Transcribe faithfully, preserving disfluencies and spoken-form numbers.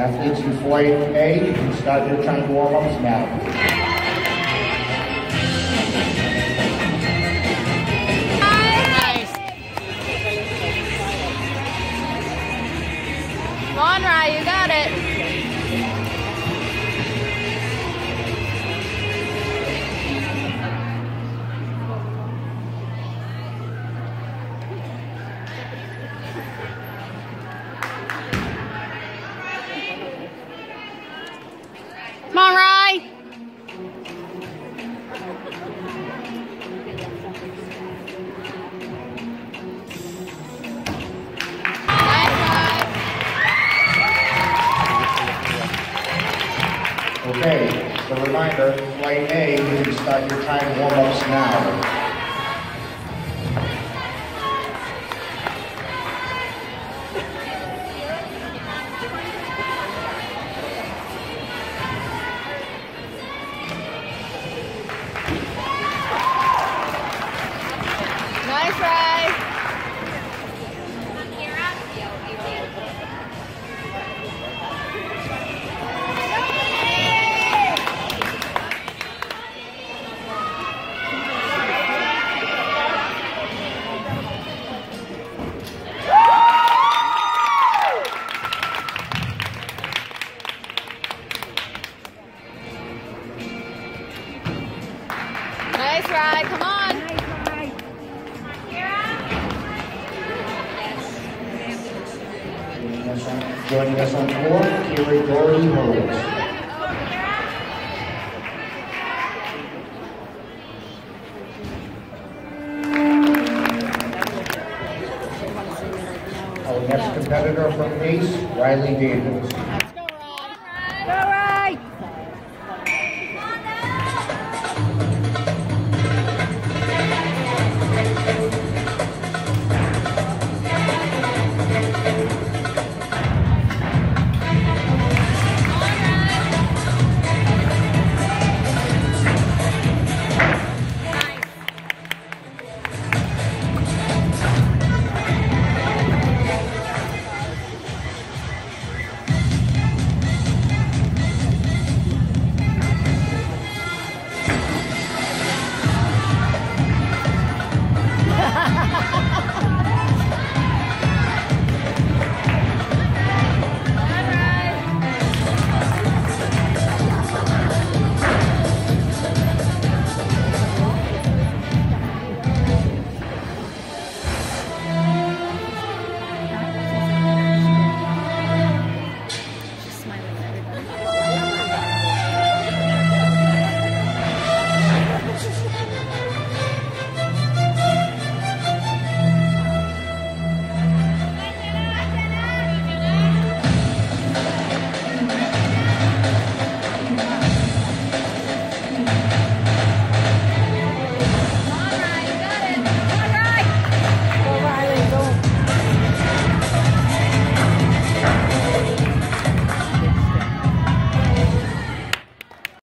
Athletes in flight A, you can start your time warm-ups now. Come on, Rye, you got it. Come on, Rye. Okay, just a reminder, flight A, you can start your time warm-ups now. Nice, Rye. Nice, Rye. Come on. Joining us on floor, Kira Doherty Holds. Our next competitor from Ace, Riley Daniels.